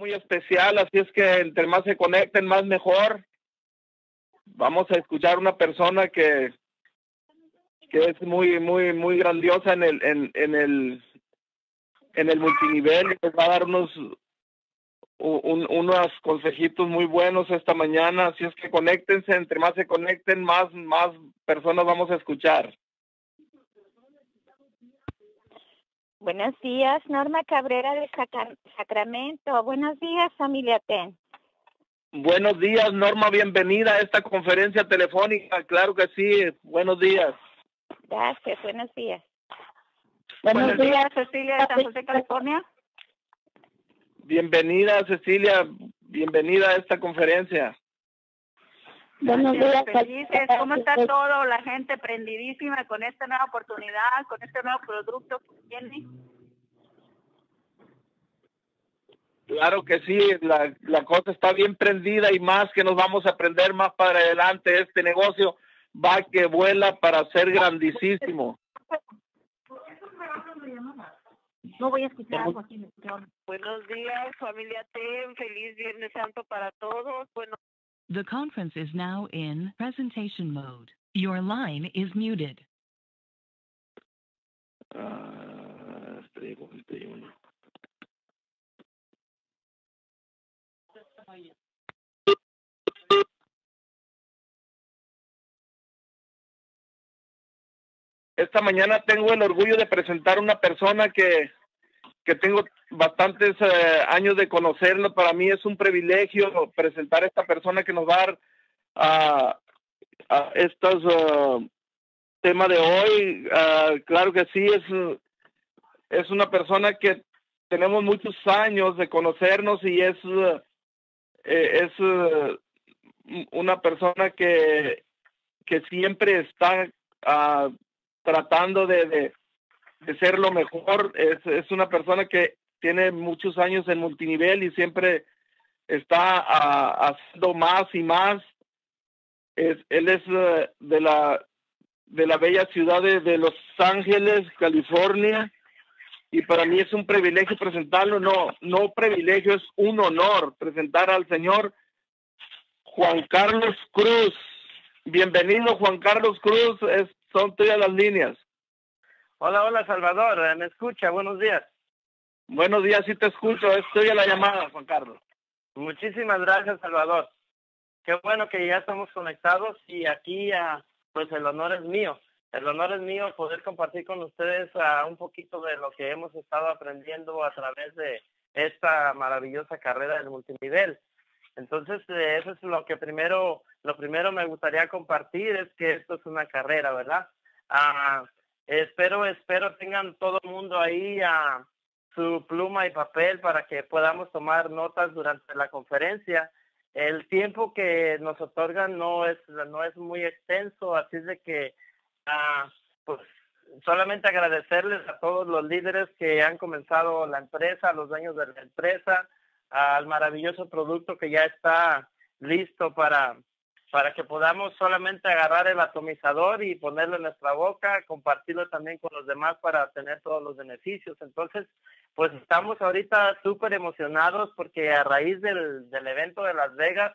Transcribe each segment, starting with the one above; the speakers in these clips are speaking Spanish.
muy especial, así es que entre más se conecten, más mejor. Vamos a escuchar una persona que es muy grandiosa en el multinivel, y nos va a dar unos consejitos muy buenos esta mañana, así es que conéctense, entre más se conecten, más personas vamos a escuchar. Buenos días, Norma Cabrera de Sacramento. Buenos días, familia TEN. Buenos días, Norma, bienvenida a esta conferencia telefónica. Claro que sí, buenos días. Gracias, buenos días. Buenos días, Cecilia de San José, California. Bienvenida, Cecilia, bienvenida a esta conferencia. Buenos días, felices. ¿Cómo está todo? La gente prendidísima con esta nueva oportunidad, con este nuevo producto que tiene. Claro que sí, la cosa está bien prendida y más que nos vamos a prender más para adelante. Este negocio va que vuela para ser grandísimo. No voy a escuchar algo aquí. Buenos días, familia TEN. Feliz Viernes Santo para todos. Bueno. The conference is now in presentation mode. Your line is muted. Esta mañana tengo el orgullo de presentar una persona que tengo bastantes años de conocerlo. Para mí es un privilegio presentar a esta persona que nos va a dar a estos temas de hoy. Claro que sí, es una persona que tenemos muchos años de conocernos y es una persona que siempre está tratando de ser lo mejor. Es una persona que tiene muchos años en multinivel y siempre está haciendo más y más. Él es de la bella ciudad de Los Ángeles, California, y para mí es un privilegio presentarlo. No privilegio, es un honor presentar al señor Juan Carlos Cruz. Bienvenido, Juan Carlos Cruz, son tuyas las líneas. Hola, Salvador, ¿me escucha? Buenos días. Buenos días, sí te escucho, es tuya la llamada, Juan Carlos. Muchísimas gracias, Salvador. Qué bueno que ya estamos conectados y aquí, pues el honor es mío. El honor es mío poder compartir con ustedes un poquito de lo que hemos estado aprendiendo a través de esta maravillosa carrera del multinivel. Entonces, eso es lo primero me gustaría compartir, es que esto es una carrera, ¿verdad? Espero tengan todo el mundo ahí su pluma y papel para que podamos tomar notas durante la conferencia. El tiempo que nos otorgan no es muy extenso, así es de que pues solamente agradecerles a todos los líderes que han comenzado la empresa, a los dueños de la empresa, al maravilloso producto que ya está listo para que podamos solamente agarrar el atomizador y ponerlo en nuestra boca, compartirlo también con los demás para tener todos los beneficios. Entonces, pues estamos ahorita súper emocionados porque a raíz del evento de Las Vegas,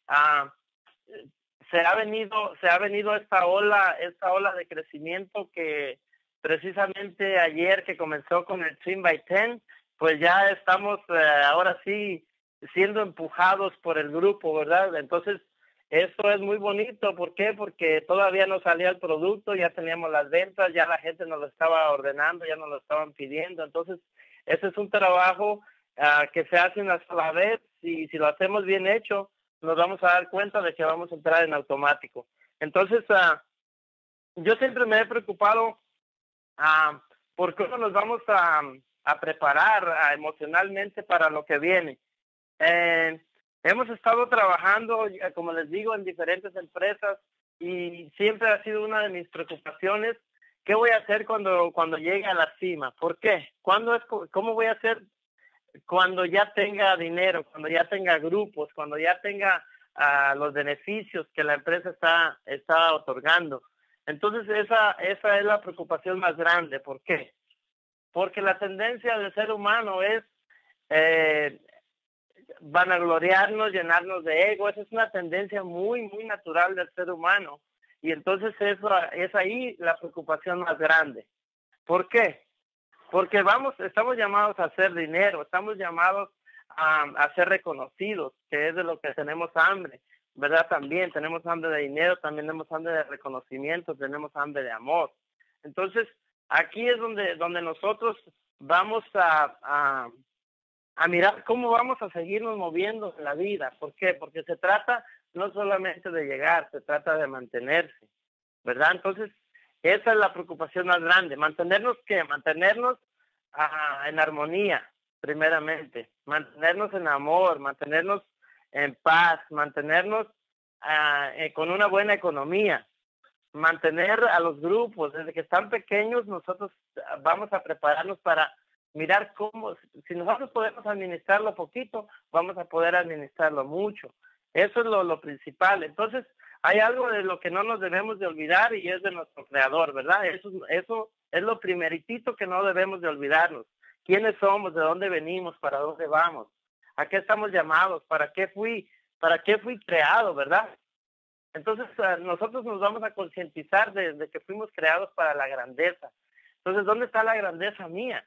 se ha venido esta ola de crecimiento que precisamente ayer que comenzó con el Twin by 10, pues ya estamos ahora sí siendo empujados por el grupo, ¿verdad? Entonces, esto es muy bonito. ¿Por qué? Porque todavía no salía el producto, ya teníamos las ventas, ya la gente nos lo estaba ordenando, ya nos lo estaban pidiendo. Entonces, ese es un trabajo que se hace una sola vez y si lo hacemos bien hecho, nos vamos a dar cuenta de que vamos a entrar en automático. Entonces, yo siempre me he preocupado por cómo nos vamos a preparar emocionalmente para lo que viene. Hemos estado trabajando, como les digo, en diferentes empresas y siempre ha sido una de mis preocupaciones. ¿Qué voy a hacer cuando llegue a la cima? ¿Por qué? ¿Cómo voy a hacer cuando ya tenga dinero, cuando ya tenga grupos, cuando ya tenga los beneficios que la empresa está otorgando? Entonces, esa es la preocupación más grande. ¿Por qué? Porque la tendencia del ser humano es vanagloriarnos, llenarnos de ego. Esa es una tendencia muy, muy natural del ser humano. Y entonces eso es ahí la preocupación más grande. ¿Por qué? Porque estamos llamados a hacer dinero, estamos llamados a ser reconocidos, que es de lo que tenemos hambre, ¿verdad? También tenemos hambre de dinero, también tenemos hambre de reconocimiento, tenemos hambre de amor. Entonces, aquí es donde nosotros vamos a mirar cómo vamos a seguirnos moviendo en la vida. ¿Por qué? Porque se trata no solamente de llegar, se trata de mantenerse, ¿verdad? Entonces, esa es la preocupación más grande. ¿Mantenernos qué? Mantenernos en armonía, primeramente. Mantenernos en amor, mantenernos en paz, mantenernos con una buena economía. Mantener a los grupos. Desde que están pequeños, nosotros vamos a prepararnos para mirar cómo, si nosotros podemos administrarlo poquito, vamos a poder administrarlo mucho. Eso es lo principal. Entonces, hay algo de lo que no nos debemos de olvidar y es de nuestro creador, ¿verdad? Eso es lo primeritito que no debemos de olvidarnos. ¿Quiénes somos? ¿De dónde venimos? ¿Para dónde vamos? ¿A qué estamos llamados? ¿Para qué fui creado, verdad? Entonces, nosotros nos vamos a concientizar de que fuimos creados para la grandeza. Entonces, ¿dónde está la grandeza mía?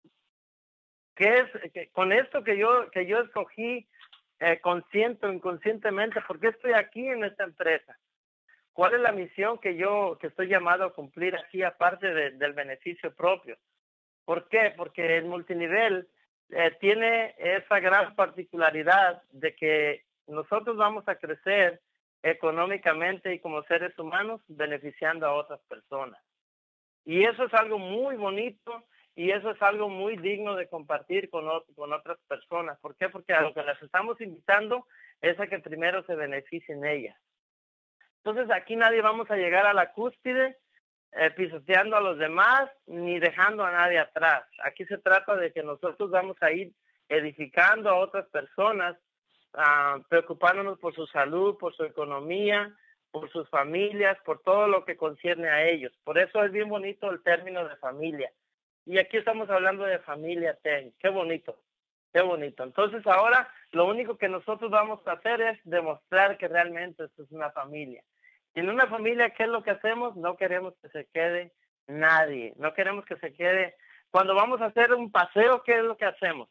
¿Qué es con esto que yo escogí consciente o inconscientemente? ¿Por qué estoy aquí en esta empresa? ¿Cuál es la misión que estoy llamado a cumplir aquí, aparte del beneficio propio? ¿Por qué? Porque el multinivel tiene esa gran particularidad de que nosotros vamos a crecer económicamente y como seres humanos beneficiando a otras personas. Y eso es algo muy bonito y eso es algo muy digno de compartir con otras personas. ¿Por qué? Porque a lo que las estamos invitando es a que primero se beneficien ellas. Entonces aquí nadie vamos a llegar a la cúspide pisoteando a los demás ni dejando a nadie atrás. Aquí se trata de que nosotros vamos a ir edificando a otras personas, preocupándonos por su salud, por su economía, por sus familias, por todo lo que concierne a ellos. Por eso es bien bonito el término de familia. Y aquí estamos hablando de familia TEN. Qué bonito, qué bonito. Entonces ahora lo único que nosotros vamos a hacer es demostrar que realmente esto es una familia. Y en una familia, ¿qué es lo que hacemos? No queremos que se quede nadie. No queremos que se quede. Cuando vamos a hacer un paseo, ¿qué es lo que hacemos?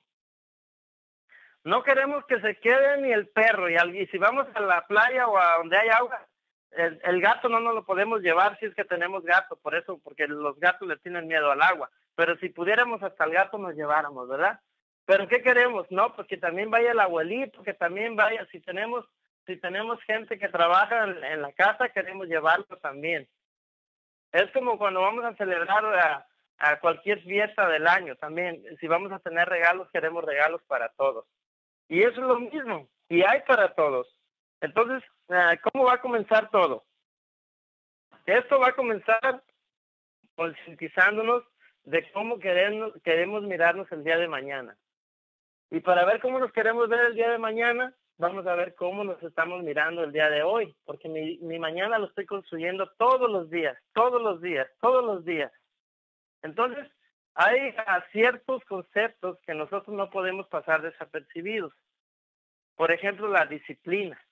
No queremos que se quede ni el perro. Y si vamos a la playa o a donde hay agua, el gato no nos lo podemos llevar si es que tenemos gato. Por eso, porque los gatos le tienen miedo al agua. Pero si pudiéramos hasta el gato nos lleváramos, ¿verdad? Pero ¿qué queremos? No, pues que también vaya el abuelito, que también vaya. Si tenemos gente que trabaja en la casa, queremos llevarlo también. Es como cuando vamos a celebrar a cualquier fiesta del año también. Si vamos a tener regalos, queremos regalos para todos. Y eso es lo mismo. Y hay para todos. Entonces, ¿cómo va a comenzar todo? Esto va a comenzar concientizándonos de cómo queremos mirarnos el día de mañana. Y para ver cómo nos queremos ver el día de mañana, vamos a ver cómo nos estamos mirando el día de hoy, porque mi mañana lo estoy construyendo todos los días, todos los días, todos los días. Entonces, hay ciertos conceptos que nosotros no podemos pasar desapercibidos. Por ejemplo, la disciplina.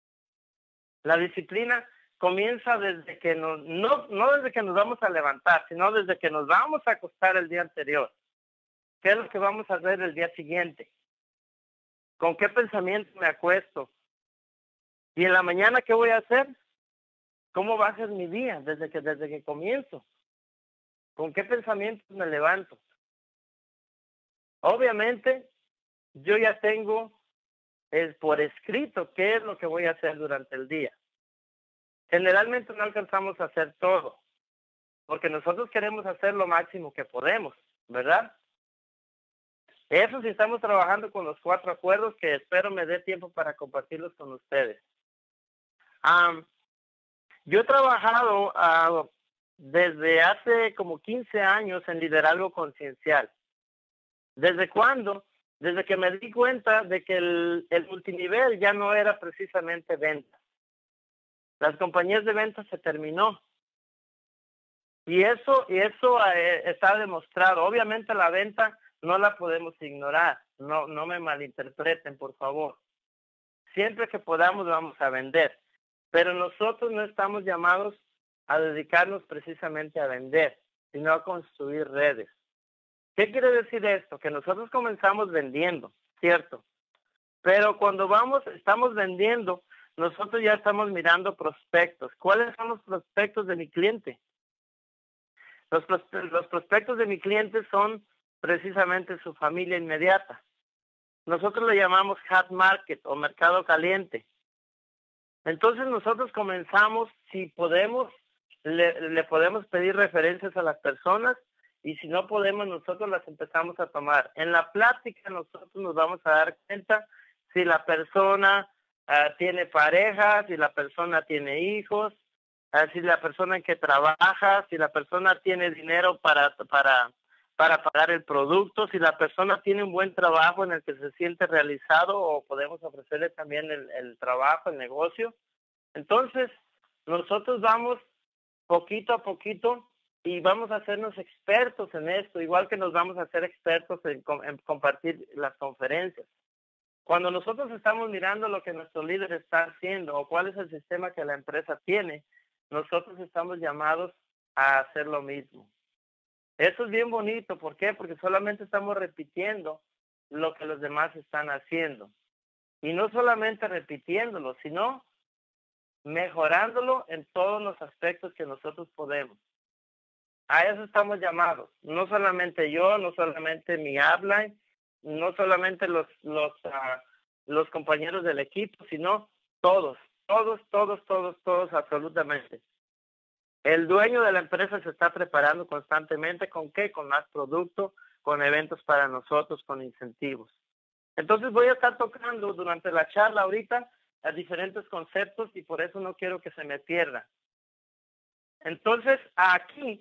La disciplina comienza desde que no desde que nos vamos a levantar, sino desde que nos vamos a acostar el día anterior. ¿Qué es lo que vamos a hacer el día siguiente? ¿Con qué pensamiento me acuesto? ¿Y en la mañana qué voy a hacer? ¿Cómo va a ser mi día desde que comienzo? ¿Con qué pensamientos me levanto? Obviamente, yo ya tengo por escrito qué es lo que voy a hacer durante el día. Generalmente no alcanzamos a hacer todo, porque nosotros queremos hacer lo máximo que podemos, ¿verdad? Eso sí, estamos trabajando con los 4 acuerdos que espero me dé tiempo para compartirlos con ustedes. Yo he trabajado desde hace como 15 años en liderazgo conciencial. ¿Desde cuándo? Desde que me di cuenta de que el multinivel ya no era precisamente venta. Las compañías de venta se terminó. Y eso está demostrado. Obviamente la venta no la podemos ignorar. no me malinterpreten, por favor. Siempre que podamos vamos a vender, pero nosotros no estamos llamados a dedicarnos precisamente a vender, sino a construir redes. ¿Qué quiere decir esto? Que nosotros comenzamos vendiendo, ¿cierto? Pero cuando estamos vendiendo, nosotros ya estamos mirando prospectos. ¿Cuáles son los prospectos de mi cliente? Los prospectos de mi cliente son precisamente su familia inmediata. Nosotros le llamamos hot market o mercado caliente. Entonces nosotros comenzamos, si podemos, le podemos pedir referencias a las personas, y si no podemos, nosotros las empezamos a tomar. En la plática nosotros nos vamos a dar cuenta si la persona tiene pareja, si la persona tiene hijos, si la persona en que trabaja, si la persona tiene dinero para pagar el producto, si la persona tiene un buen trabajo en el que se siente realizado, o podemos ofrecerle también el trabajo, el negocio. Entonces, nosotros vamos poquito a poquito y vamos a hacernos expertos en esto, igual que nos vamos a hacer expertos en compartir las conferencias. Cuando nosotros estamos mirando lo que nuestro líder está haciendo o cuál es el sistema que la empresa tiene, nosotros estamos llamados a hacer lo mismo. Eso es bien bonito. ¿Por qué? Porque solamente estamos repitiendo lo que los demás están haciendo. Y no solamente repitiéndolo, sino mejorándolo en todos los aspectos que nosotros podemos. A eso estamos llamados. No solamente yo, no solamente mi upline, no solamente los compañeros del equipo, sino todos, absolutamente. El dueño de la empresa se está preparando constantemente. ¿Con qué? Con más producto, con eventos para nosotros, con incentivos. Entonces voy a estar tocando durante la charla ahorita a diferentes conceptos y por eso no quiero que se me pierda. Entonces aquí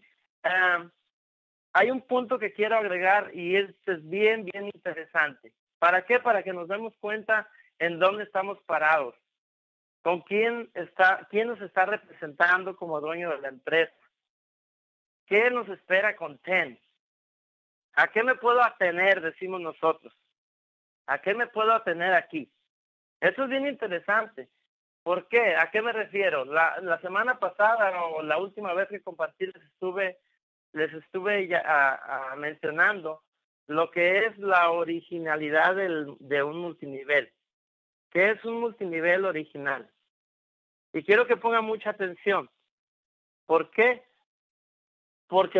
hay un punto que quiero agregar y este es bien interesante. ¿Para qué? Para que nos demos cuenta en dónde estamos parados. ¿Con quién nos está representando como dueño de la empresa? ¿Qué nos espera con TEN? ¿A qué me puedo atener? Decimos nosotros. ¿A qué me puedo atener aquí? Eso es bien interesante. ¿Por qué? ¿A qué me refiero? La semana pasada o la última vez que compartí les estuve ya, mencionando lo que es la originalidad de un multinivel. ¿Qué es un multinivel original? Y quiero que pongan mucha atención. ¿Por qué? Porque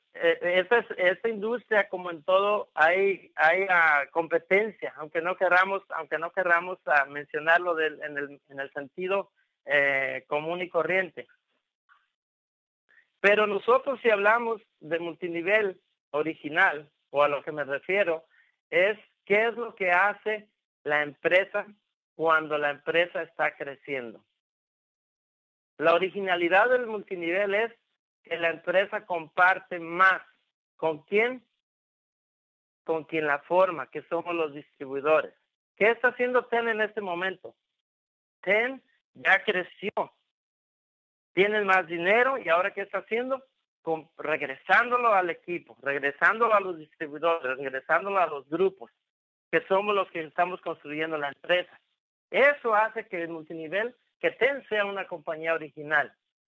esta industria, como en todo, hay competencia, aunque no querramos mencionarlo en el sentido común y corriente. Pero nosotros, si hablamos de multinivel original, o a lo que me refiero, es qué es lo que hace la empresa cuando la empresa está creciendo. La originalidad del multinivel es que la empresa comparte más. ¿Con quién? Con quien la forma, que somos los distribuidores. ¿Qué está haciendo TEN en este momento? TEN ya creció. Tienen más dinero y ahora ¿qué está haciendo? Regresándolo al equipo, regresándolo a los distribuidores, regresándolo a los grupos, que somos los que estamos construyendo la empresa. Eso hace que el multinivel, que TEN sea una compañía original.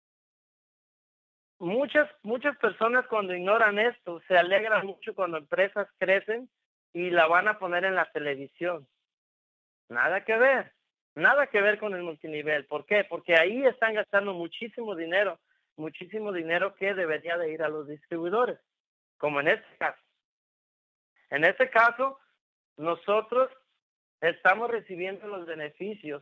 Muchas personas cuando ignoran esto se alegran mucho cuando empresas crecen y la van a poner en la televisión. Nada que ver con el multinivel. ¿Por qué? Porque ahí están gastando muchísimo dinero que debería de ir a los distribuidores, como en este caso. En este caso, nosotros estamos recibiendo los beneficios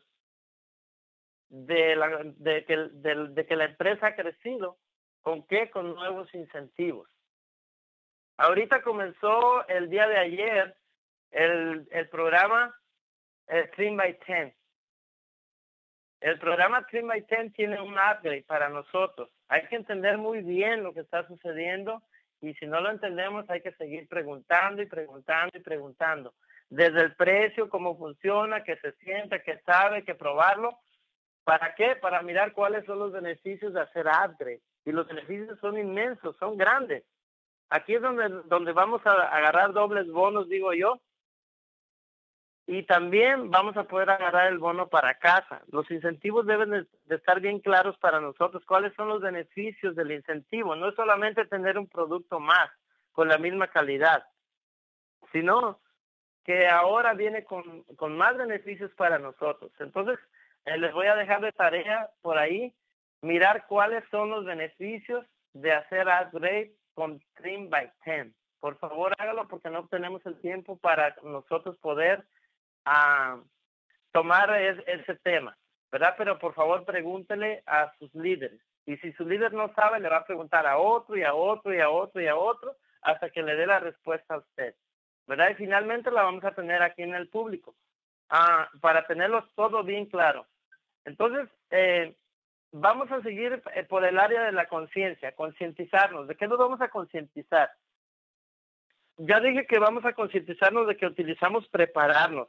de que la empresa ha crecido. ¿Con qué? Con nuevos incentivos. Ahorita comenzó el día de ayer el programa Trim by Ten. El programa Trim by Ten tiene un upgrade para nosotros. Hay que entender muy bien lo que está sucediendo y si no lo entendemos hay que seguir preguntando y preguntando y preguntando. Desde el precio, cómo funciona, que se sienta, que sabe, que probarlo. ¿Para qué? Para mirar cuáles son los beneficios de hacer upgrade. Y los beneficios son inmensos, son grandes. Aquí es donde vamos a agarrar dobles bonos, digo yo, y también vamos a poder agarrar el bono para casa. Los incentivos deben de estar bien claros para nosotros. ¿Cuáles son los beneficios del incentivo? No es solamente tener un producto más con la misma calidad, sino que ahora viene con más beneficios para nosotros. Entonces, les voy a dejar de tarea por ahí, mirar cuáles son los beneficios de hacer upgrade con Trim by 10. Por favor, hágalo porque no tenemos el tiempo para nosotros poder tomar ese tema, ¿verdad? Pero por favor, pregúntele a sus líderes. Y si su líder no sabe, le va a preguntar a otro y a otro y a otro y a otro hasta que le dé la respuesta a usted, ¿verdad? Y finalmente la vamos a tener aquí en el público para tenerlo todo bien claro. Entonces, vamos a seguir por el área de la conciencia, concientizarnos. ¿De qué nos vamos a concientizar? Ya dije que vamos a concientizarnos de que utilizamos prepararnos,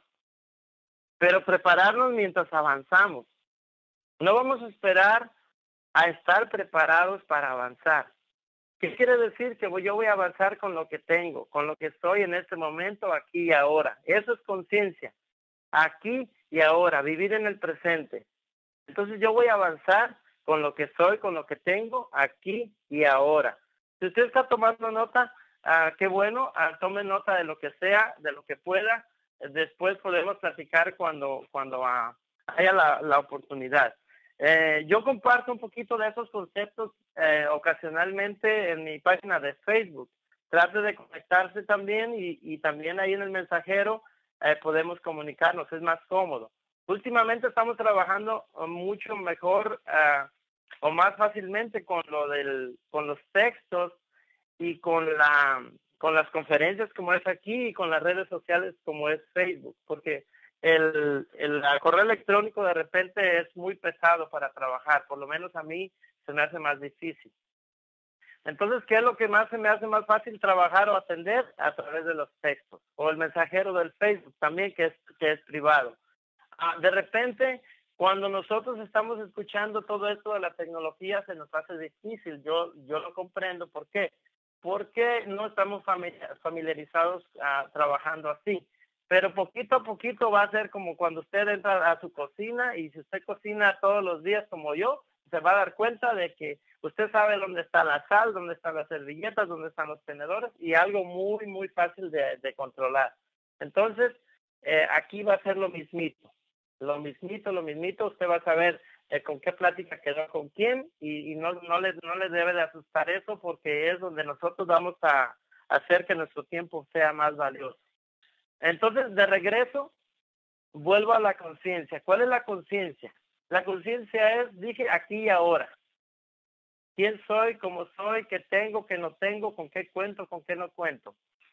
pero prepararnos mientras avanzamos. No vamos a esperar a estar preparados para avanzar. ¿Qué quiere decir? Que yo voy a avanzar con lo que tengo, con lo que estoy en este momento, aquí y ahora. Eso es conciencia. Aquí y ahora, vivir en el presente. Entonces yo voy a avanzar con lo que soy, con lo que tengo, aquí y ahora. Si usted está tomando nota, qué bueno, tome nota de lo que sea, de lo que pueda. Después podemos platicar cuando haya la oportunidad. Yo comparto un poquito de esos conceptos ocasionalmente en mi página de Facebook. Trate de conectarse también y también ahí en el mensajero podemos comunicarnos, es más cómodo. Últimamente estamos trabajando mucho mejor o más fácilmente con los textos y con las conferencias como es aquí y con las redes sociales como es Facebook, porque el correo electrónico de repente es muy pesado para trabajar, por lo menos a mí se me hace más difícil. Entonces, ¿qué es lo que más se me hace más fácil trabajar o atender? A través de los textos o el mensajero del Facebook también, que es privado. De repente, cuando nosotros estamos escuchando todo esto de la tecnología, se nos hace difícil. Yo lo comprendo. ¿Por qué? Porque no estamos familiarizados trabajando así. Pero poquito a poquito va a ser como cuando usted entra a su cocina y si usted cocina todos los días como yo, se va a dar cuenta de que usted sabe dónde está la sal, dónde están las servilletas, dónde están los tenedores y algo muy, muy fácil de controlar. Entonces, aquí va a ser lo mismito. Lo mismito, usted va a saber con qué plática quedó con quién y no le debe de asustar eso porque es donde nosotros vamos a hacer que nuestro tiempo sea más valioso. Entonces, de regreso, vuelvo a la conciencia. ¿Cuál es la conciencia? La conciencia es, dije, aquí y ahora. ¿Quién soy? ¿Cómo soy? ¿Qué tengo? ¿Qué no tengo? ¿Con qué cuento? ¿Con qué no cuento?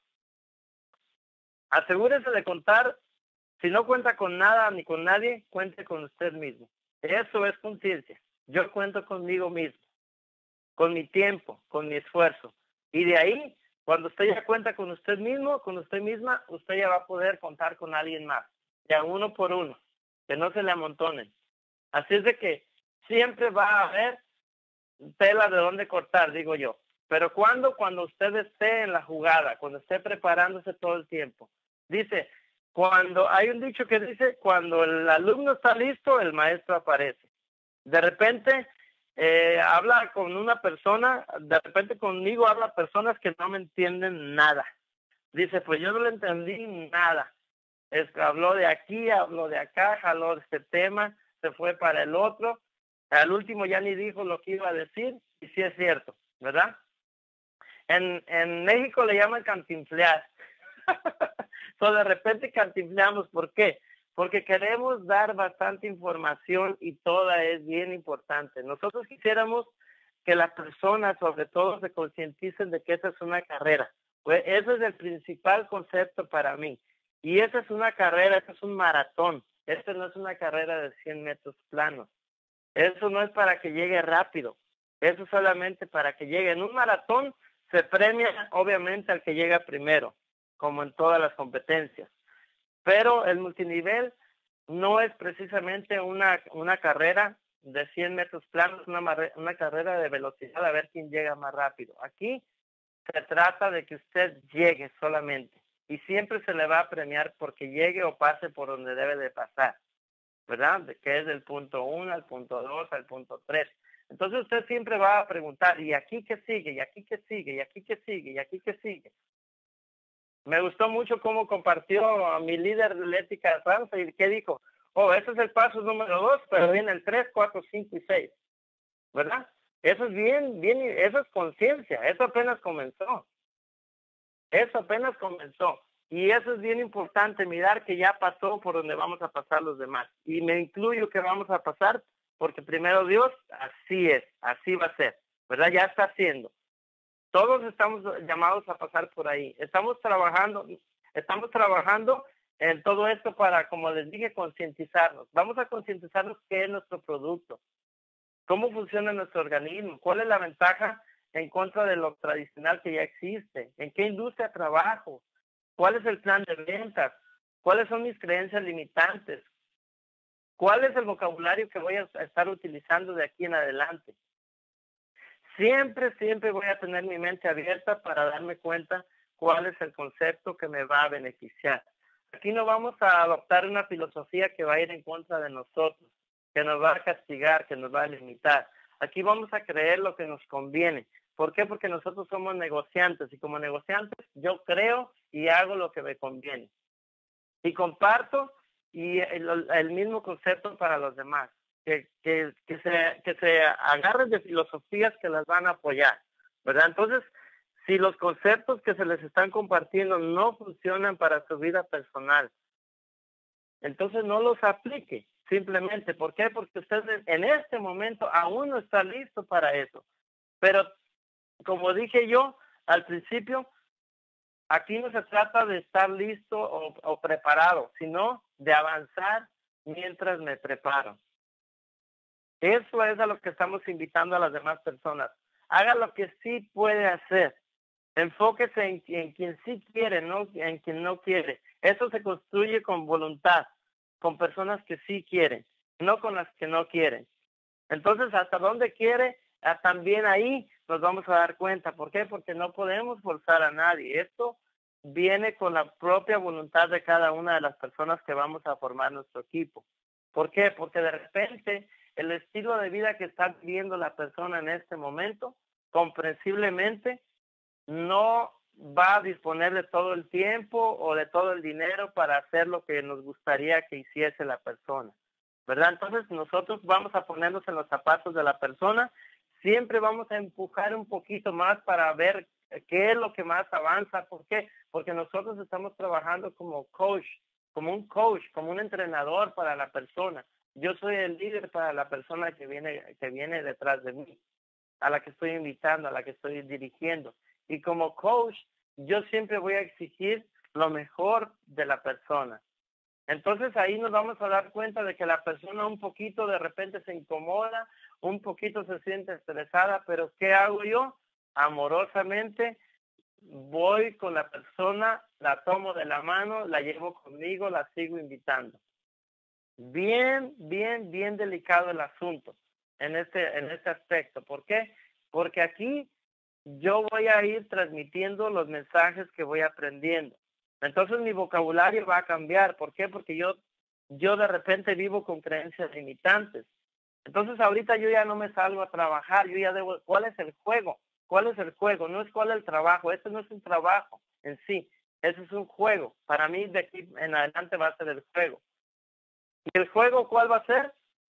Asegúrese de contar. Si no cuenta con nada ni con nadie, cuente con usted mismo. Eso es conciencia. Yo cuento conmigo mismo, con mi tiempo, con mi esfuerzo. Y de ahí, cuando usted ya cuenta con usted mismo, con usted misma, usted ya va a poder contar con alguien más. Ya uno por uno, que no se le amontonen. Así es de que siempre va a haber tela de dónde cortar, digo yo. Pero cuando usted esté en la jugada, cuando esté preparándose todo el tiempo. Dice, hay un dicho que dice, cuando el alumno está listo, el maestro aparece. De repente habla con una persona, de repente conmigo habla personas que no me entienden nada. Dice, pues yo no le entendí nada. Habló de aquí, habló de acá, jaló de este tema, se fue para el otro. Al último ya ni dijo lo que iba a decir, y sí es cierto, ¿verdad? En México le llaman cantinflear. De repente cantinfleamos. ¿Por qué? Porque queremos dar bastante información y toda es bien importante. Nosotros quisiéramos que las personas, sobre todo, se concienticen de que esa es una carrera. Pues ese es el principal concepto para mí. Y esa es una carrera, ese es un maratón. Esta no es una carrera de 100 metros planos. Eso no es para que llegue rápido. Eso es solamente para que llegue. En un maratón se premia, obviamente, al que llega primero, como en todas las competencias. Pero el multinivel no es precisamente una carrera de 100 metros planos, una carrera de velocidad, a ver quién llega más rápido. Aquí se trata de que usted llegue solamente. y siempre se le va a premiar porque llegue o pase por donde debe de pasar, ¿verdad? Que es del punto 1 al punto 2 al punto 3. Entonces usted siempre va a preguntar, ¿y aquí qué sigue? ¿Y aquí qué sigue? ¿Y aquí qué sigue? ¿Y aquí qué sigue? Me gustó mucho cómo compartió a mi líder de la ética de Franza y que dijo, oh, ese es el paso número 2, pero viene el 3, 4, 5 y 6, ¿verdad? Eso es bien, eso es conciencia, eso apenas comenzó. Eso apenas comenzó. Y eso es bien importante, mirar que ya pasó por donde vamos a pasar los demás. Y me incluyo que vamos a pasar, porque primero Dios, así es, así va a ser, ¿verdad? Ya está haciendo. Todos estamos llamados a pasar por ahí. Estamos trabajando en todo esto para, como les dije, concientizarnos. Vamos a concientizarnos qué es nuestro producto, cómo funciona nuestro organismo, cuál es la ventaja en contra de lo tradicional que ya existe, en qué industria trabajo, cuál es el plan de ventas, cuáles son mis creencias limitantes, cuál es el vocabulario que voy a estar utilizando de aquí en adelante. Siempre voy a tener mi mente abierta para darme cuenta cuál es el concepto que me va a beneficiar. Aquí no vamos a adoptar una filosofía que va a ir en contra de nosotros, que nos va a castigar, que nos va a limitar. Aquí vamos a creer lo que nos conviene. ¿Por qué? Porque nosotros somos negociantes y como negociantes yo creo y hago lo que me conviene. Y comparto y el mismo concepto para los demás. Que se agarren de filosofías que las van a apoyar, ¿verdad? Entonces, si los conceptos que se les están compartiendo no funcionan para su vida personal, entonces no los aplique, simplemente. ¿Por qué? Porque usted en este momento aún no está listo para eso. Pero, como dije yo al principio, aquí no se trata de estar listo o preparado, sino de avanzar mientras me preparo. Eso es a lo que estamos invitando a las demás personas. Haga lo que sí puede hacer. Enfóquese en quien sí quiere, no en quien no quiere. Eso se construye con voluntad, con personas que sí quieren, no con las que no quieren. Entonces, hasta donde quiere, también ahí nos vamos a dar cuenta. ¿Por qué? Porque no podemos forzar a nadie. Esto viene con la propia voluntad de cada una de las personas que vamos a formar nuestro equipo. ¿Por qué? Porque de repente el estilo de vida que está viviendo la persona en este momento, comprensiblemente, no va a disponer de todo el tiempo o de todo el dinero para hacer lo que nos gustaría que hiciese la persona, ¿verdad? Entonces nosotros vamos a ponernos en los zapatos de la persona, siempre vamos a empujar un poquito más para ver qué es lo que más avanza. ¿Por qué? Porque nosotros estamos trabajando como coach, como un entrenador para la persona. Yo soy el líder para la persona que viene detrás de mí, a la que estoy invitando, a la que estoy dirigiendo. Y como coach, yo siempre voy a exigir lo mejor de la persona. Entonces ahí nos vamos a dar cuenta de que la persona un poquito de repente se incomoda, un poquito se siente estresada, pero ¿qué hago yo? Amorosamente voy con la persona, la tomo de la mano, la llevo conmigo, la sigo invitando. Bien delicado el asunto en este aspecto. ¿Por qué? Porque aquí yo voy a ir transmitiendo los mensajes que voy aprendiendo. Entonces mi vocabulario va a cambiar. ¿Por qué? Porque yo de repente vivo con creencias limitantes. Entonces ahorita yo ya no me salgo a trabajar, yo ya debo, ¿cuál es el juego? ¿Cuál es el juego? No es cuál es el trabajo, este no es un trabajo en sí, ese es un juego. Para mí de aquí en adelante va a ser el juego. ¿Y el juego cuál va a ser?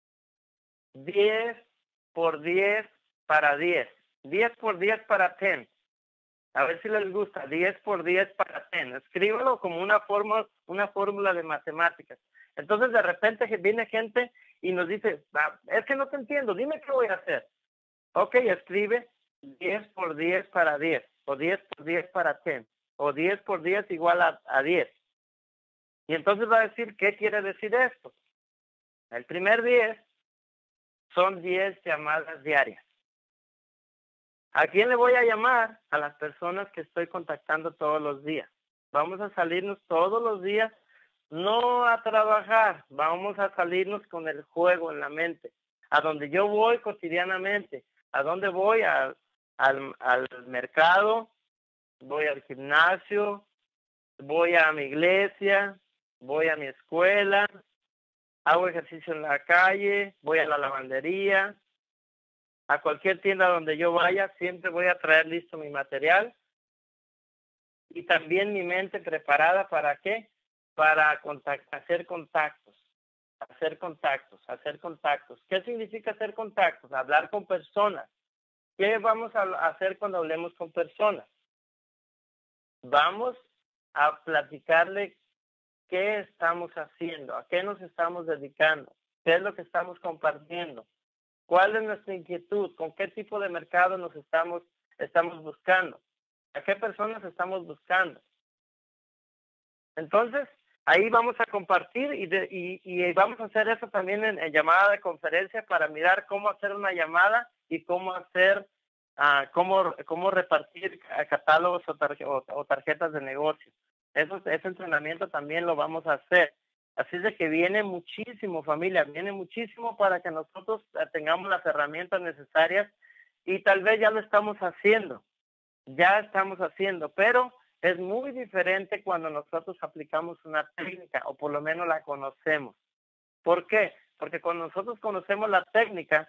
10 por 10 para 10. 10 por 10 para 10. A ver si les gusta. 10 por 10 para 10. Escríbelo como una fórmula de matemáticas. Entonces de repente viene gente y nos dice, es que no te entiendo, dime qué voy a hacer. Ok, escribe 10 por 10 para 10. O 10 por 10 para 10. O 10 por 10 igual a 10. Y entonces va a decir, ¿qué quiere decir esto? El primer 10 son 10 llamadas diarias. ¿A quién le voy a llamar? A las personas que estoy contactando todos los días. Vamos a salirnos todos los días, no a trabajar, vamos a salirnos con el juego en la mente. A donde yo voy cotidianamente, a dónde voy, al mercado, voy al gimnasio, voy a mi iglesia, voy a mi escuela, hago ejercicio en la calle, voy a la lavandería, a cualquier tienda donde yo vaya, siempre voy a traer listo mi material y también mi mente preparada ¿para qué? Para hacer contactos. ¿Qué significa hacer contactos? Hablar con personas. ¿Qué vamos a hacer cuando hablemos con personas? Vamos a platicarle qué estamos haciendo, a qué nos estamos dedicando, qué es lo que estamos compartiendo, cuál es nuestra inquietud, con qué tipo de mercado nos estamos buscando, a qué personas estamos buscando. Entonces, ahí vamos a compartir y vamos a hacer eso también en llamada de conferencia para mirar cómo hacer una llamada y cómo hacer, cómo repartir catálogos o tarjetas de negocio. Ese entrenamiento también lo vamos a hacer. Así es de que viene muchísimo, familia, viene muchísimo para que nosotros tengamos las herramientas necesarias y tal vez ya lo estamos haciendo, pero es muy diferente cuando nosotros aplicamos una técnica o por lo menos la conocemos. ¿Por qué? Porque cuando nosotros conocemos la técnica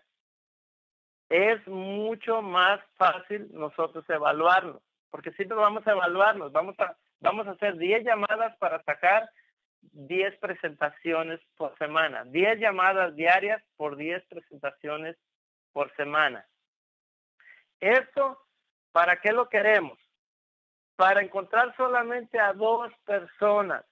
es mucho más fácil nosotros evaluarnos, porque siempre vamos a evaluarnos, vamos a hacer 10 llamadas para sacar 10 presentaciones por semana, 10 llamadas diarias por 10 presentaciones por semana. ¿Esto para qué lo queremos? Para encontrar solamente a 2 personas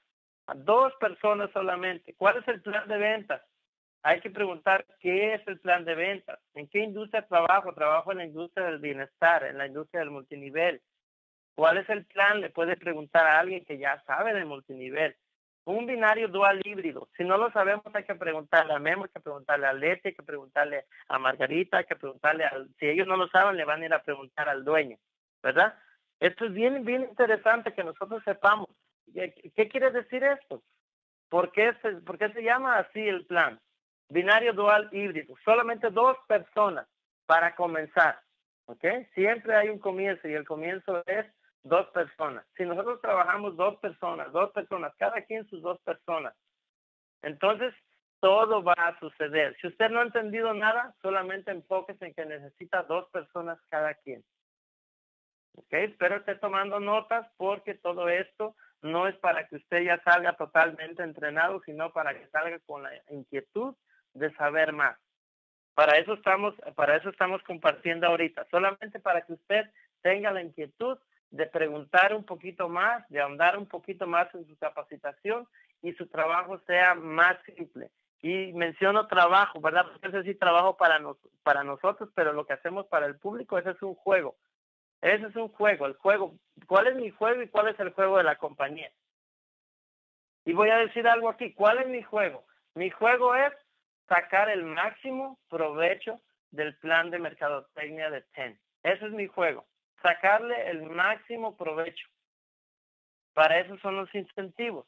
solamente. ¿Cuál es el plan de ventas? Hay que preguntar qué es el plan de ventas, en qué industria trabajo. Trabajo en la industria del bienestar, en la industria del multinivel. ¿Cuál es el plan? Le puede preguntar a alguien que ya sabe de multinivel. Un binario dual híbrido. Si no lo sabemos, hay que preguntarle a Memo, hay que preguntarle a Leti, hay que preguntarle a Margarita, hay que preguntarle si ellos no lo saben, le van a ir a preguntar al dueño, ¿verdad? Esto es bien interesante que nosotros sepamos. ¿Qué quiere decir esto? ¿Por qué se llama así el plan? Binario dual híbrido. Solamente 2 personas para comenzar, ¿ok? Siempre hay un comienzo y el comienzo es 2 personas. Si nosotros trabajamos 2 personas, cada quien sus 2 personas, entonces todo va a suceder. Si usted no ha entendido nada, solamente enfóquese en que necesita 2 personas cada quien. ¿Ok? Espero esté tomando notas porque todo esto no es para que usted ya salga totalmente entrenado, sino para que salga con la inquietud de saber más. Para eso estamos compartiendo ahorita, solamente para que usted tenga la inquietud de preguntar un poquito más, de ahondar un poquito más en su capacitación y su trabajo sea más simple. Y menciono trabajo, ¿verdad? Porque ese sí trabajo para nosotros, pero lo que hacemos para el público, ese es un juego. Ese es un juego, el juego. ¿Cuál es mi juego y cuál es el juego de la compañía? Y voy a decir algo aquí. ¿Cuál es mi juego? Mi juego es sacar el máximo provecho del plan de mercadotecnia de TEN. Ese es mi juego. Sacarle el máximo provecho. Para eso son los incentivos.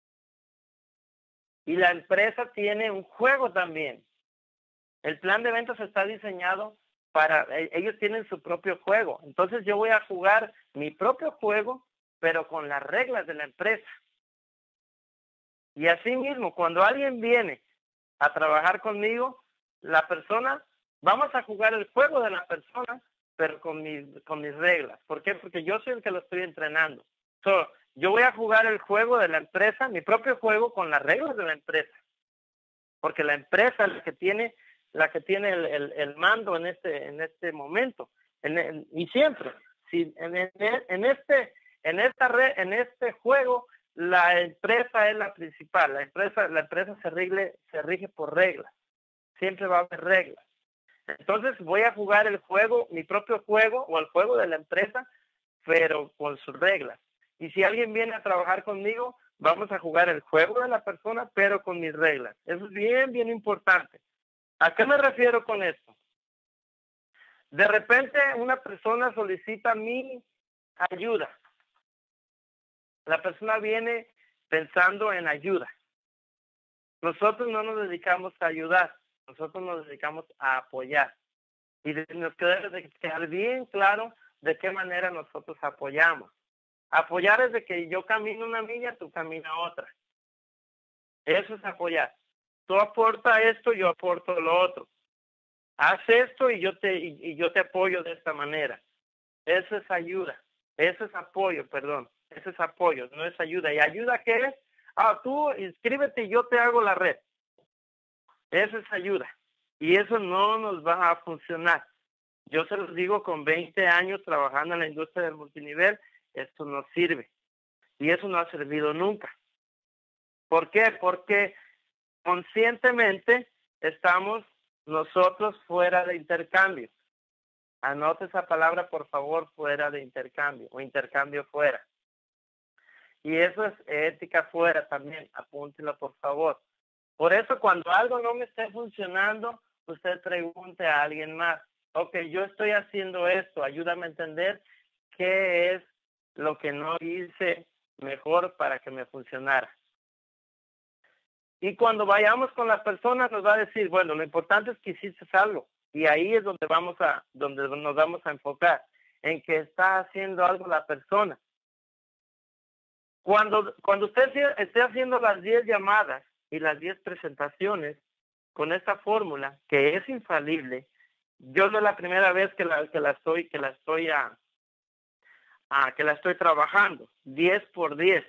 Y la empresa tiene un juego también. El plan de ventas está diseñado ellos tienen su propio juego. Entonces yo voy a jugar mi propio juego, pero con las reglas de la empresa. Y así mismo, cuando alguien viene a trabajar conmigo, vamos a jugar el juego de la persona, pero con mis reglas. ¿Por qué? Porque yo soy el que lo estoy entrenando. Yo voy a jugar el juego de la empresa, mi propio juego, con las reglas de la empresa. Porque la empresa es la que tiene el mando en este momento. Y siempre, si en este juego, la empresa es la principal. La empresa se rige por reglas. Siempre va a haber reglas. Entonces voy a jugar el juego, mi propio juego o el juego de la empresa, pero con sus reglas. Y si alguien viene a trabajar conmigo, vamos a jugar el juego de la persona, pero con mis reglas. Eso es bien importante. ¿A qué me refiero con esto? De repente una persona solicita mi ayuda. La persona viene pensando en ayuda. Nosotros no nos dedicamos a ayudar, nosotros nos dedicamos a apoyar. Y nos debe de quedar bien claro de qué manera nosotros apoyamos. Apoyar es de que yo camino una milla, tú caminas otra. Eso es apoyar. Tú aportas esto, yo aporto lo otro. Haz esto y yo te apoyo de esta manera. Eso es ayuda. Eso es apoyo, perdón. Eso es apoyo, no es ayuda. ¿Y ayuda qué es? Tú inscríbete y yo te hago la red. Eso es ayuda. Y eso no nos va a funcionar. Yo se los digo, con 20 años trabajando en la industria del multinivel, esto no sirve. Y eso no ha servido nunca. ¿Por qué? Porque conscientemente estamos nosotros fuera de intercambio. Anote esa palabra, por favor, fuera de intercambio, o intercambio fuera. Y eso es ética fuera también, apúntelo por favor. Por eso cuando algo no me esté funcionando, usted pregunte a alguien más. Ok, yo estoy haciendo esto, ayúdame a entender qué es lo que no hice mejor para que me funcionara. Y cuando vayamos con las personas nos va a decir, bueno, lo importante es que hiciste algo. Y ahí es donde nos vamos a enfocar, en que está haciendo algo la persona. Cuando usted esté haciendo las 10 llamadas y las 10 presentaciones con esta fórmula, que es infalible, yo no es la primera vez que la estoy trabajando. 10 por 10.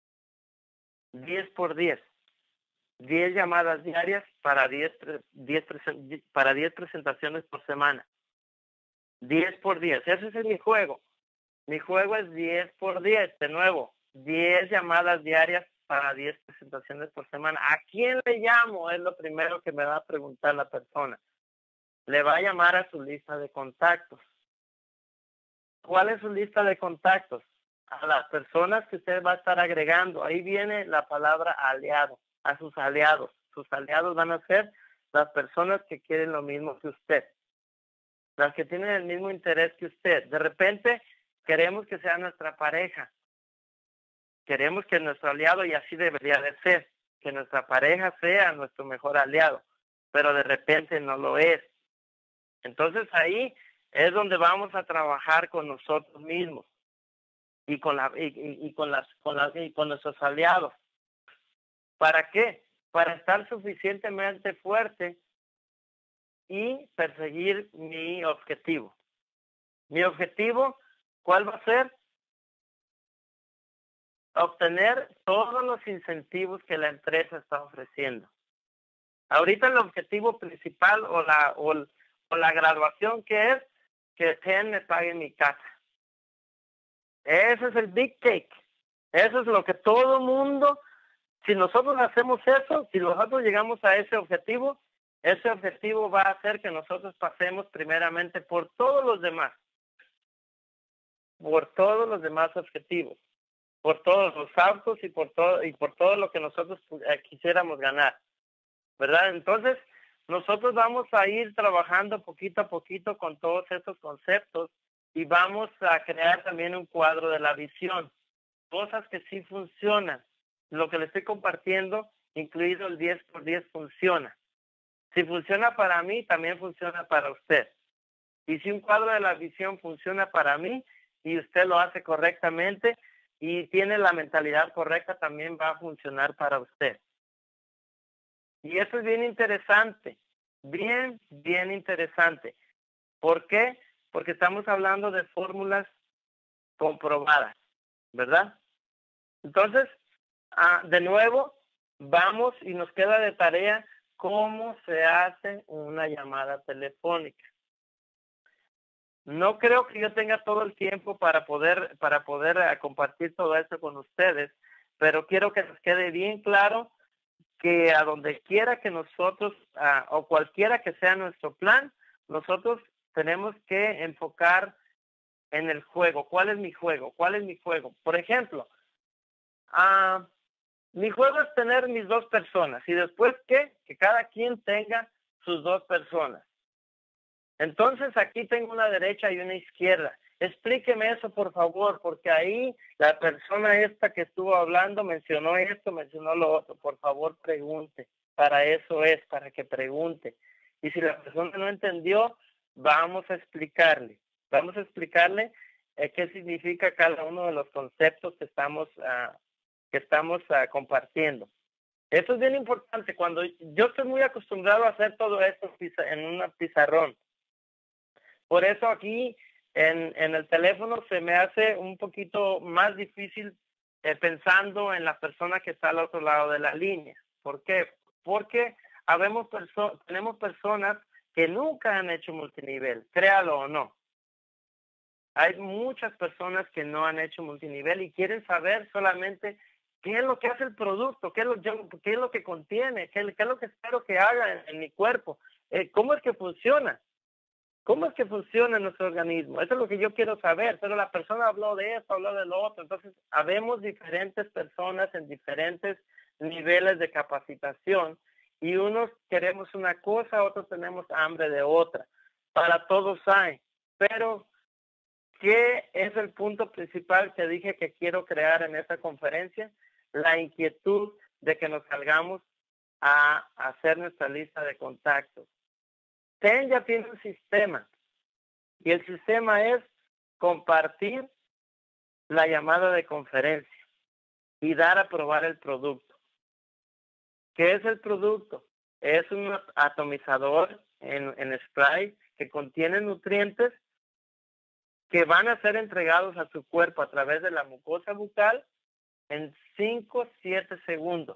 10 por 10. 10 llamadas diarias para 10 presentaciones por semana. 10 por 10. Ese es mi juego. Mi juego es 10 por 10. De nuevo, 10 llamadas diarias para 10 presentaciones por semana. ¿A quién le llamo? Es lo primero que me va a preguntar la persona. Le va a llamar a su lista de contactos. ¿Cuál es su lista de contactos? A las personas que usted va a estar agregando. Ahí viene la palabra aliado. A sus aliados. Sus aliados van a ser las personas que quieren lo mismo que usted. Las que tienen el mismo interés que usted. De repente queremos que sea nuestra pareja. Queremos que nuestro aliado, y así debería de ser, que nuestra pareja sea nuestro mejor aliado. Pero de repente no lo es. Entonces ahí es donde vamos a trabajar con nosotros mismos y con nuestros aliados. ¿Para qué? Para estar suficientemente fuerte y perseguir mi objetivo. Mi objetivo, ¿cuál va a ser? Obtener todos los incentivos que la empresa está ofreciendo. Ahorita el objetivo principal o la graduación que es que TEN me pague mi casa. Ese es el big cake. Eso es lo que todo mundo, si nosotros hacemos eso, si nosotros llegamos a ese objetivo va a hacer que nosotros pasemos primeramente por todos los demás. Por todos los demás objetivos. Por todos los autos y por todo lo que nosotros quisiéramos ganar. ¿Verdad? Entonces, nosotros vamos a ir trabajando poquito a poquito con todos estos conceptos y vamos a crear también un cuadro de la visión. Cosas que sí funcionan. Lo que le estoy compartiendo, incluido el 10 por 10, funciona. Si funciona para mí, también funciona para usted. Y si un cuadro de la visión funciona para mí y usted lo hace correctamente y tiene la mentalidad correcta, también va a funcionar para usted. Y eso es bien interesante, bien interesante. ¿Por qué? Porque estamos hablando de fórmulas comprobadas, ¿verdad? Entonces, de nuevo, vamos y nos queda de tarea cómo se hace una llamada telefónica. No creo que yo tenga todo el tiempo para poder compartir todo esto con ustedes, pero quiero que les quede bien claro que a donde quiera que nosotros, o cualquiera que sea nuestro plan, nosotros tenemos que enfocar en el juego. ¿Cuál es mi juego? ¿Cuál es mi juego? Por ejemplo, mi juego es tener mis 2 personas y después que cada quien tenga sus 2 personas. Entonces aquí tengo una derecha y una izquierda. Explíqueme eso, por favor, porque ahí la persona esta que estuvo hablando mencionó esto, mencionó lo otro. Por favor, pregunte. Para eso es, para que pregunte. Y si la persona no entendió, vamos a explicarle. Vamos a explicarle qué significa cada uno de los conceptos que estamos compartiendo. Eso es bien importante. Cuando yo estoy muy acostumbrado a hacer todo esto en un pizarrón. Por eso aquí en el teléfono se me hace un poquito más difícil pensando en la persona que está al otro lado de la línea. ¿Por qué? Porque tenemos personas que nunca han hecho multinivel, créalo o no. Hay muchas personas que no han hecho multinivel y quieren saber solamente qué es lo que hace el producto, qué es lo que contiene, qué es lo que espero que haga en mi cuerpo, cómo es que funciona. ¿Cómo es que funciona nuestro organismo? Eso es lo que yo quiero saber, pero la persona habló de esto, habló de lo otro. Entonces, habemos diferentes personas en diferentes niveles de capacitación y unos queremos una cosa, otros tenemos hambre de otra. Para todos hay. Pero, ¿qué es el punto principal que dije que quiero crear en esta conferencia? La inquietud de que nos salgamos a hacer nuestra lista de contactos. TEN ya tiene un sistema y el sistema es compartir la llamada de conferencia y dar a probar el producto. ¿Qué es el producto? Es un atomizador en spray que contiene nutrientes que van a ser entregados a su cuerpo a través de la mucosa bucal en 5-7 segundos.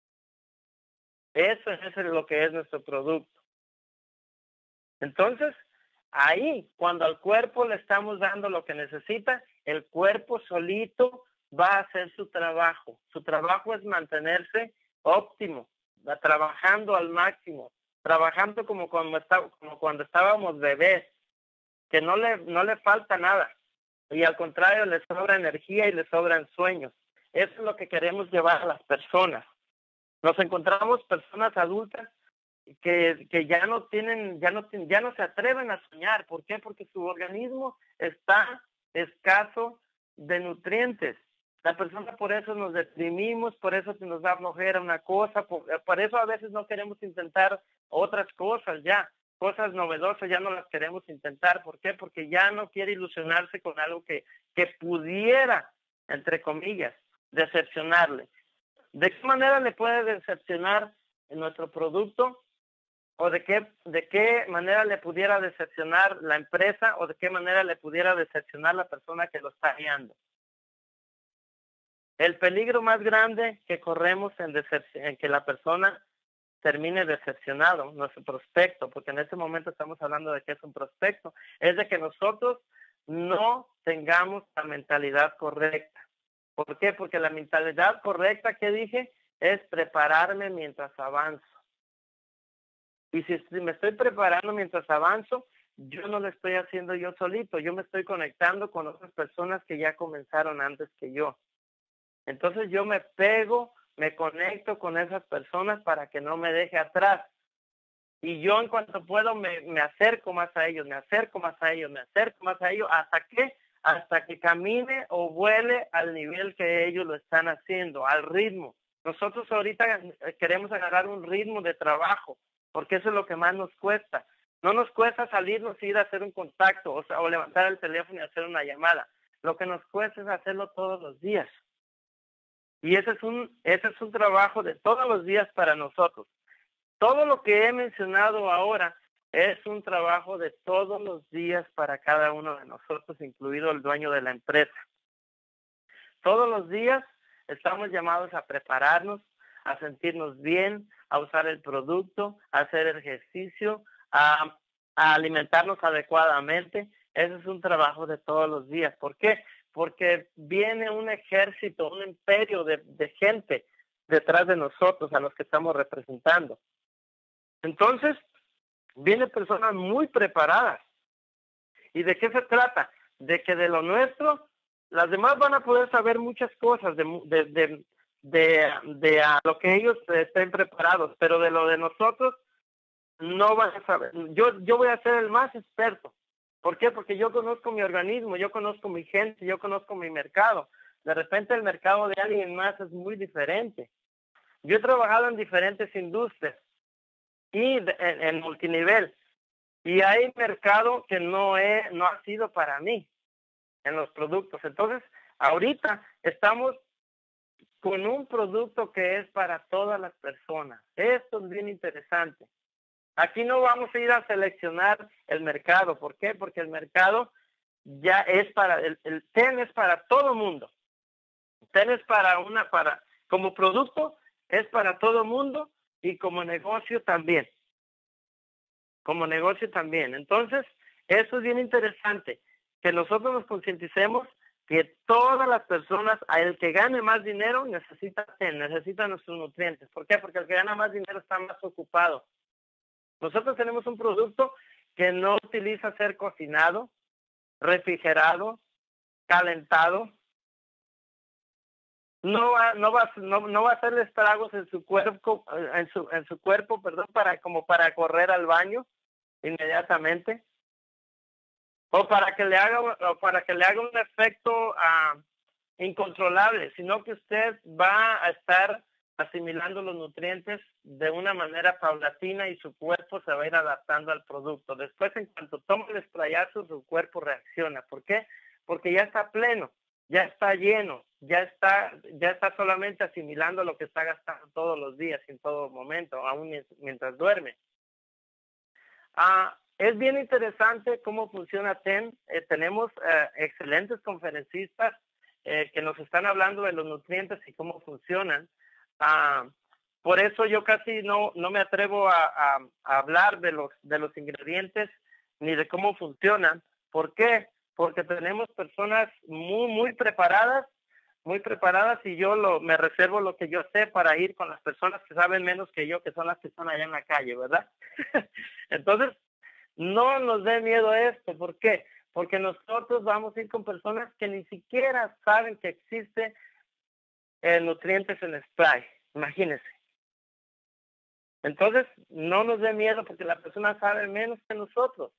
Eso es lo que es nuestro producto. Entonces, ahí, cuando al cuerpo le estamos dando lo que necesita, el cuerpo solito va a hacer su trabajo. Su trabajo es mantenerse óptimo, trabajando al máximo, trabajando como cuando estábamos bebés, que no le falta nada. Y al contrario, le sobra energía y le sobran sueños. Eso es lo que queremos llevar a las personas. Nos encontramos personas adultas que ya no se atreven a soñar. ¿Por qué? Porque su organismo está escaso de nutrientes. La persona, por eso nos deprimimos, por eso nos da flojera una cosa, por eso a veces no queremos intentar otras cosas ya, cosas novedosas ya no las queremos intentar. ¿Por qué? Porque ya no quiere ilusionarse con algo que pudiera, entre comillas, decepcionarle. ¿De qué manera le puede decepcionar nuestro producto? ¿O de qué manera le pudiera decepcionar la empresa? ¿O de qué manera le pudiera decepcionar la persona que lo está guiando? El peligro más grande que corremos en que la persona termine decepcionado, nuestro prospecto, porque en este momento estamos hablando de que es un prospecto, es de que nosotros no tengamos la mentalidad correcta. ¿Por qué? Porque la mentalidad correcta que dije es prepararme mientras avanzo. Y si me estoy preparando mientras avanzo, yo no lo estoy haciendo yo solito, yo me estoy conectando con otras personas que ya comenzaron antes que yo. Entonces yo me conecto con esas personas para que no me deje atrás. Y yo en cuanto puedo me acerco más a ellos, hasta que camine o vuele al nivel que ellos lo están haciendo, al ritmo. Nosotros ahorita queremos agarrar un ritmo de trabajo, porque eso es lo que más nos cuesta. No nos cuesta salirnos, ir a hacer un contacto o levantar el teléfono y hacer una llamada. Lo que nos cuesta es hacerlo todos los días. Y ese es un trabajo de todos los días para nosotros. Todo lo que he mencionado ahora es un trabajo de todos los días para cada uno de nosotros, incluido el dueño de la empresa. Todos los días estamos llamados a prepararnos, a sentirnos bien, a usar el producto, a hacer ejercicio, a alimentarnos adecuadamente. Ese es un trabajo de todos los días. ¿Por qué? Porque viene un ejército, un imperio de gente detrás de nosotros, a los que estamos representando. Entonces, vienen personas muy preparadas. ¿Y de qué se trata? De que de lo nuestro, las demás van a poder saber muchas cosas de a lo que ellos estén preparados, pero de lo de nosotros no van a saber. Yo voy a ser el más experto. ¿Por qué? Porque yo conozco mi organismo, yo conozco mi gente, yo conozco mi mercado. De repente el mercado de alguien más es muy diferente. Yo he trabajado en diferentes industrias y en multinivel. Y hay mercado que no ha sido para mí. en los productos. Entonces, ahorita estamos con un producto que es para todas las personas. Esto es bien interesante. Aquí no vamos a ir a seleccionar el mercado. ¿Por qué? Porque el mercado ya es para, el TEN es para todo mundo. TEN es como producto es para todo mundo y como negocio también. Como negocio también. Entonces, eso es bien interesante, que nosotros nos concienticemos que todas las personas, el que gane más dinero necesita TEN, necesita nuestros nutrientes. ¿Por qué? Porque el que gana más dinero está más ocupado. Nosotros tenemos un producto que no utiliza ser cocinado, refrigerado, calentado. No va a hacerle estragos en su cuerpo, para correr al baño inmediatamente, o para que le haga un efecto incontrolable, sino que usted va a estar asimilando los nutrientes de una manera paulatina y su cuerpo se va a ir adaptando al producto. Después, en cuanto toma el sprayazo, su cuerpo reacciona. ¿Por qué? Porque ya está pleno, ya está lleno, ya está solamente asimilando lo que está gastando todos los días, en todo momento, aún mientras duerme. Es bien interesante cómo funciona TEN. Tenemos excelentes conferencistas que nos están hablando de los nutrientes y cómo funcionan. Por eso yo casi no me atrevo a hablar de los ingredientes ni de cómo funcionan. ¿Por qué? Porque tenemos personas muy preparadas y yo me reservo lo que yo sé para ir con las personas que saben menos que yo, que son las que están allá en la calle, ¿verdad? Entonces, no nos dé miedo esto. ¿Por qué? Porque nosotros vamos a ir con personas que ni siquiera saben que existe nutrientes en spray. Imagínense. Entonces, no nos dé miedo porque la persona sabe menos que nosotros.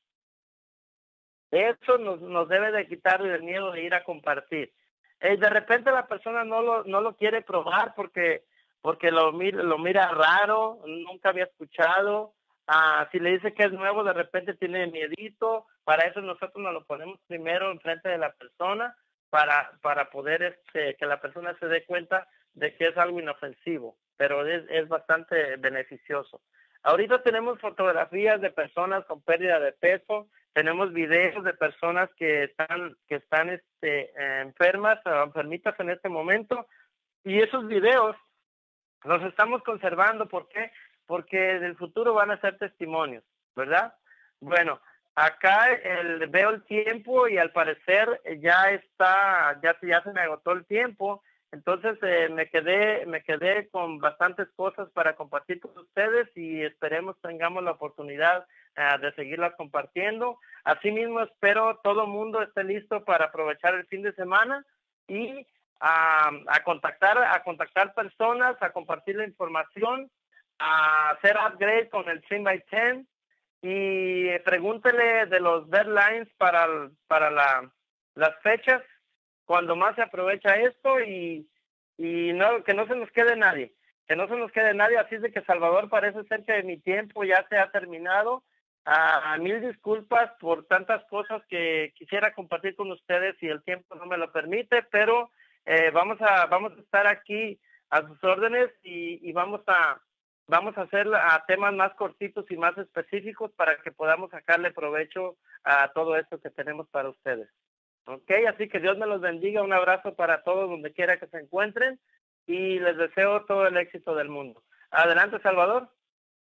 Eso nos debe de quitar el miedo de ir a compartir. De repente la persona no lo quiere probar porque lo mira raro, nunca había escuchado. Si le dice que es nuevo, de repente tiene miedito. Para eso nosotros nos lo ponemos primero enfrente de la persona para poder que la persona se dé cuenta de que es algo inofensivo, pero es bastante beneficioso. Ahorita tenemos fotografías de personas con pérdida de peso, tenemos videos de personas que están enfermas o enfermitas en este momento, y esos videos los estamos conservando. ¿Por qué? Porque en el futuro van a ser testimonios, ¿verdad? Bueno, acá veo el tiempo y al parecer ya se me agotó el tiempo. Entonces me quedé con bastantes cosas para compartir con ustedes y esperemos tengamos la oportunidad de seguirlas compartiendo. Asimismo, espero todo el mundo esté listo para aprovechar el fin de semana y a contactar personas, a compartir la información, a hacer upgrade con el 3x10 y pregúntele de los deadlines para las fechas, cuando más se aprovecha esto y no, que no se nos quede nadie, así es de que Salvador, parece ser que mi tiempo ya se ha terminado. Mil disculpas por tantas cosas que quisiera compartir con ustedes y el tiempo no me lo permite, pero vamos a estar aquí a sus órdenes y vamos a hacer temas más cortitos y más específicos para que podamos sacarle provecho a todo esto que tenemos para ustedes. Ok, así que Dios me los bendiga, un abrazo para todos donde quiera que se encuentren y les deseo todo el éxito del mundo. Adelante, Salvador.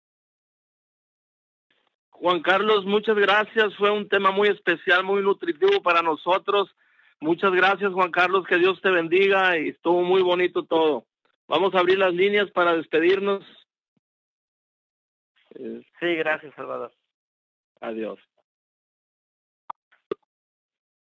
Juan Carlos, muchas gracias, fue un tema muy especial, muy nutritivo para nosotros. Muchas gracias, Juan Carlos, que Dios te bendiga y estuvo muy bonito todo. Vamos a abrir las líneas para despedirnos. Sí, gracias, Salvador. Adiós.